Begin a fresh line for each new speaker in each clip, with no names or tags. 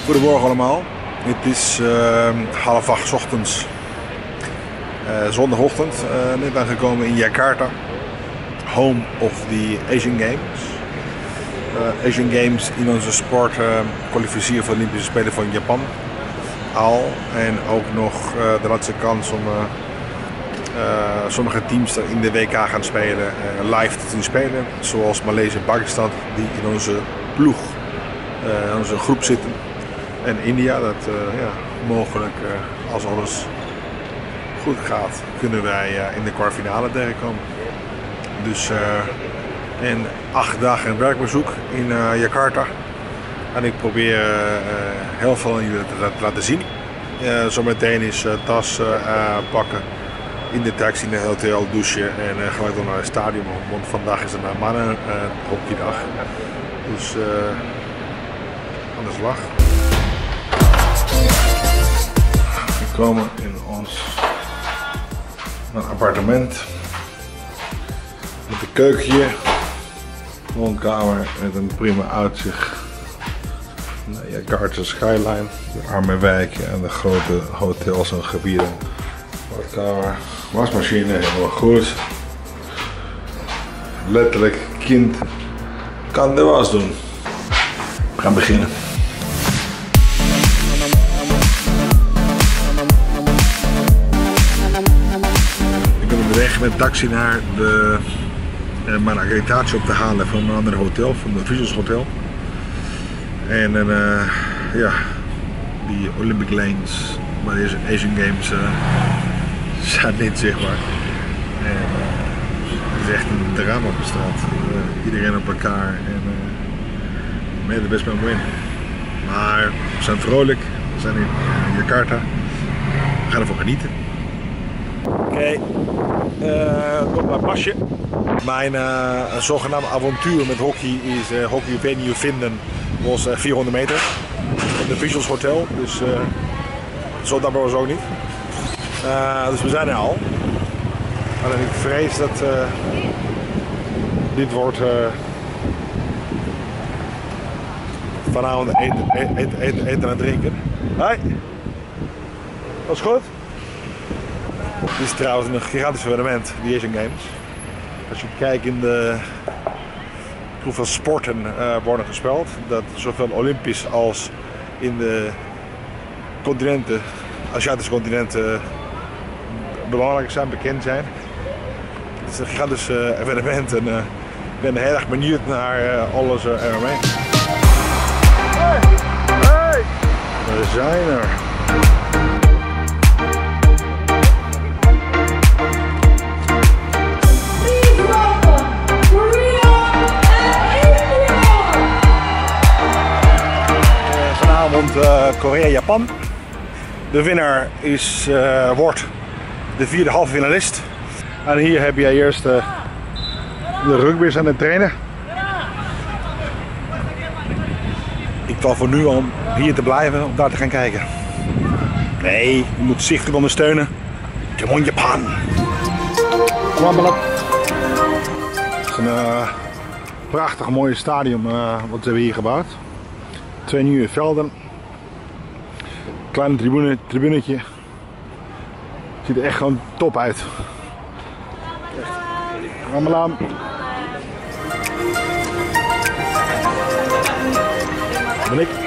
Goedemorgen allemaal. Het is 7:30 ochtends, zondagochtend, net aangekomen in Jakarta, home of the Asian Games. Asian Games in onze sport kwalificeren voor de Olympische Spelen van Japan al. En ook nog de laatste kans om sommige teams in de WK gaan spelen, live te doen spelen. Zoals Maleisië en Pakistan die in onze ploeg, in onze groep zitten. En India, dat mogelijk als alles goed gaat, kunnen wij in de kwartfinale tegenkomen. Dus en 8 dagen werkbezoek in Jakarta. En ik probeer heel veel aan jullie te laten zien. Zometeen is tas pakken, in de taxi naar het hotel, douchen en gelijk dan naar het stadion. Want vandaag is het een mannen hockeydag. Dus aan de slag. We komen in ons appartement met een keukentje, woonkamer met een prima uitzicht naar Jakarta skyline, de arme wijken en de grote hotels en gebieden. Badkamer, wasmachine, helemaal goed. Letterlijk, kind kan de was doen. We gaan beginnen. Weg met taxi naar mijn accreditatie op te halen van een ander hotel, van de Visuals Hotel. En die Olympic Lanes, maar deze Asian Games zijn niet zichtbaar. En, het is echt een drama op de straat. Iedereen op elkaar en we hebben er best wel in. Maar we zijn vrolijk, we zijn in Jakarta, we gaan ervan genieten. Oké, tot mijn pasje. Mijn zogenaamde avontuur met hockey is hockey venue vinden, was 400 meter in de Visuals Hotel, dus zo dankbaar was ook niet. Dus we zijn er al. En ik vrees dat dit wordt vanavond eten en drinken. Hoi, was goed? Dit is trouwens een gigantisch evenement, die Asian Games. Als je kijkt in hoeveel sporten worden gespeeld, dat zowel Olympisch als in de continenten, Aziatische continenten belangrijk zijn, bekend zijn. Het is een gigantisch evenement en ik ben heel erg benieuwd naar alles eromheen. Hey! Hey! We zijn er! Korea-Japan. De winnaar wordt de 4e halve finalist. En hier heb je eerst de rugby's aan het trainen. Ik val voor nu om hier te blijven om daar te gaan kijken. Nee, je moet zichtelijk ondersteunen. Come on Japan! Het is een prachtig mooie stadion wat ze hebben hier gebouwd. 2 nieuwe velden. Kleine tribunetje. Ziet er echt gewoon top uit. Ramalam. Ben ik.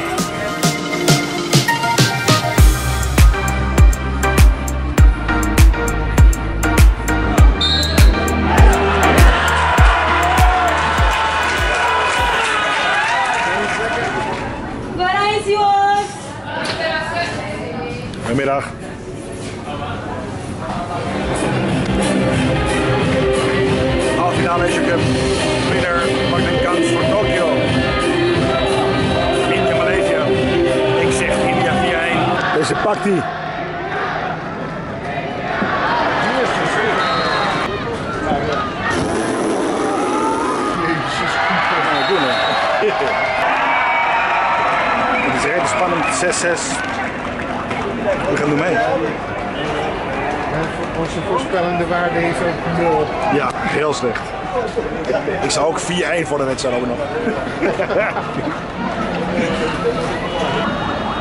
Goedemiddag. Halve finale Asian Cup. Winner maakt een kans voor Tokio. India, Maleisië. Ik zeg India 4-1. Deze pakt hij. Het is redelijk spannend. 6-6. We gaan doen mee.
Onze voorspellende waarde is ook 0.
Ja, heel slecht. Ik zou ook 4-1 voor de wedstrijd hebben nog.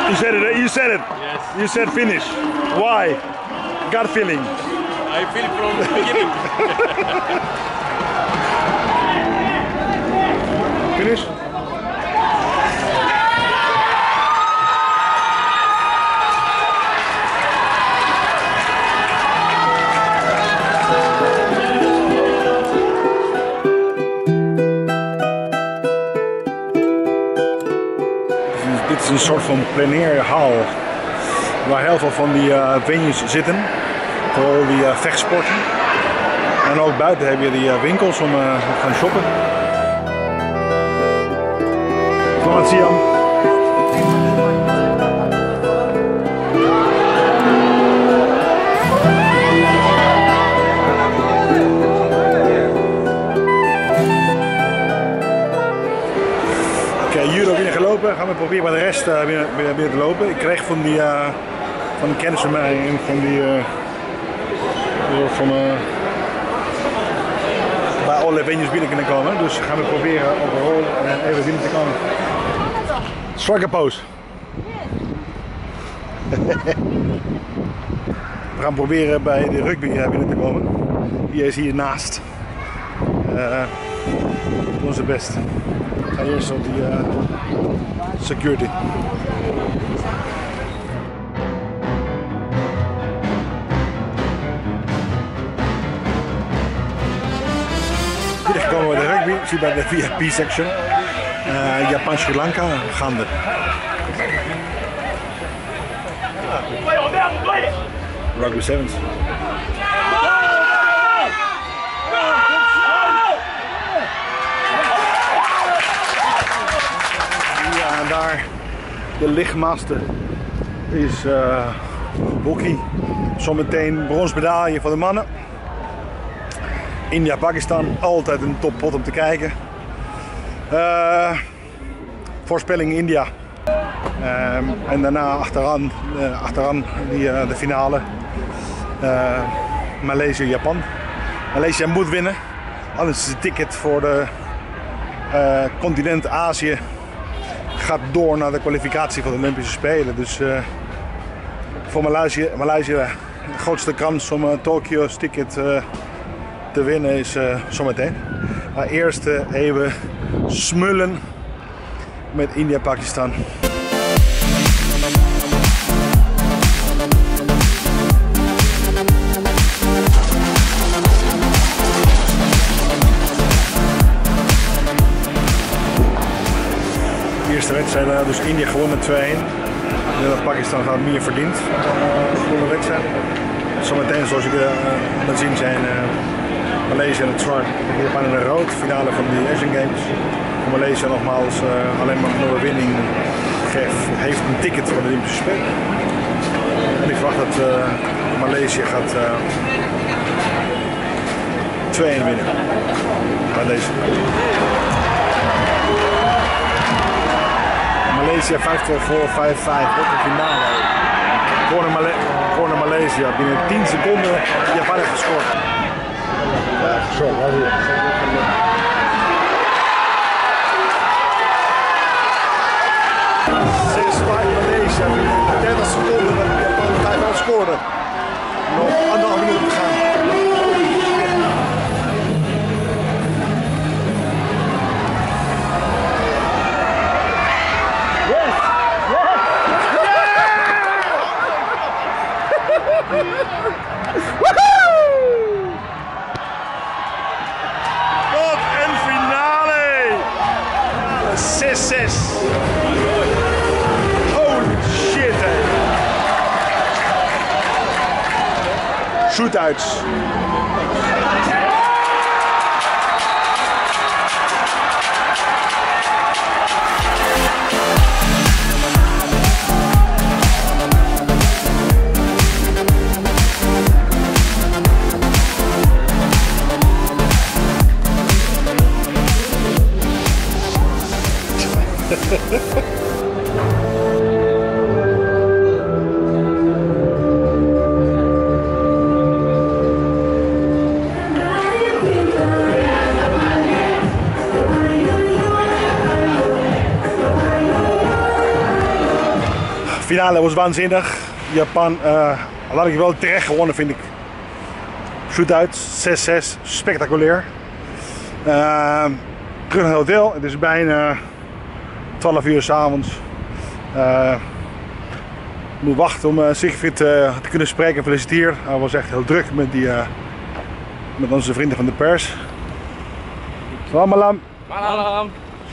You said it. You said it.
Yes.
You said finish. Why? Gut feeling.
I feel from the beginning.
Finish. Dit is een soort van plenaire waar heel veel van die venues zitten, vooral die vechtsporten. En ook buiten heb je die winkels om te gaan shoppen. Selamat siang. Judo binnen gelopen, gaan we proberen bij de rest binnen te lopen. Ik kreeg van een kennis van mij en van bij alle venues binnen kunnen komen. Dus gaan we proberen overal even binnen te komen. Striker pose. We gaan proberen bij de rugby binnen te komen. Die is hier naast. We doen onze best. Ga eerst op die security. Hier komen we bij de rugby, zie bij de VIP section. Japan Sri Lanka gaande. Rugby sevens. Ja, en daar de lichtmaster is hockey. Zometeen bronsmedaille voor de mannen. India, Pakistan, altijd een toppot om te kijken. Voorspelling India. En daarna achteraan de finale. Maleisië, Japan. Maleisië moet winnen. Anders is het ticket voor de continent Azië gaat door naar de kwalificatie van de Olympische Spelen. Dus voor Maleisië de grootste kans om Tokio's ticket te winnen is zometeen. Maar eerst even smullen met India, Pakistan. De eerste wedstrijd, dus India gewonnen 2-1. Pakistan gaat meer verdiend voor de wedstrijd. Zometeen, zoals jullie aan het zien zijn, Maleisië en het zwart, Japan en de rood, finale van de Asian Games. Voor Maleisië nogmaals alleen maar een overwinning heeft een ticket voor de Olympische Spelen. En ik verwacht dat Maleisië gaat 2-1 winnen bij deze. Maleisië 5-2 voor, 5-5, dat is de finale. Corner Maleisië, binnen 10 seconden Japan heeft gescoord. Ja, zo, wat hier. 6-5 Maleisië, binnen 30 seconden dat Japan 5-0 scoorde. Nog 1,5 minuut te gaan. Wat een finale! 6-6. Holy shit, hè. Shootouts. finale was waanzinnig. Japan had ik wel terecht gewonnen, vind ik. Shootout, 6-6, spectaculair. Terug naar het hotel, het is bijna 12 uur 's avonds. Ik moet wachten om Siegfried te kunnen spreken. Feliciteer. Hij was echt heel druk met onze vrienden van de pers. Salam alam.
Malam.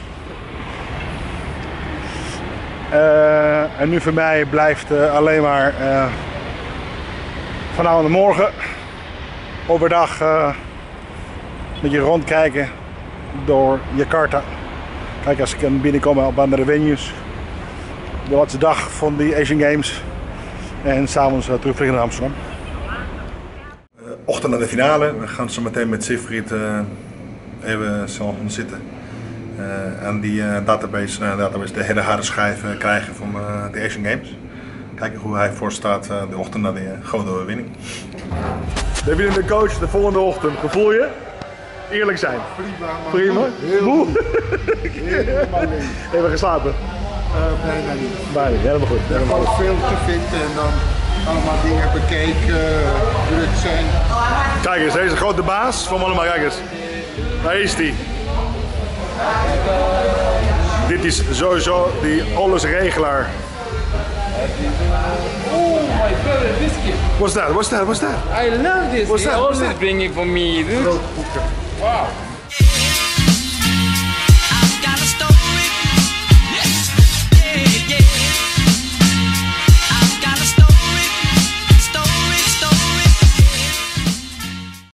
En nu voor mij blijft alleen maar vanavond en morgen overdag een beetje rondkijken door Jakarta. Kijk, als ik kan binnenkomen op andere venues. De laatste dag van die Asian Games. En s'avonds terugvliegen naar Amsterdam. Ochtend naar de finale. We gaan zo meteen met Siegfried even zo zitten. Aan die database de hele harde schijf krijgen van de Asian Games. Kijken hoe hij voor staat de ochtend na de grote overwinning. David en de coach de volgende ochtend. Gevoel je? Eerlijk zijn.
Prima.
Moe?
Helemaal niet.
Even geslapen?
Bijna niet.
Bijna, helemaal goed. Helemaal goed.
Gewoon veel te vinden en dan allemaal dingen bekeken, druk zijn.
Kijk eens, deze grote baas van allemaal, kijk eens. Daar is die. Dit is sowieso die allesregelaar.
Oh my brother, biscuit.
What's that?
I love this.
What's
He
that?
always bring it for me, dude. Wow.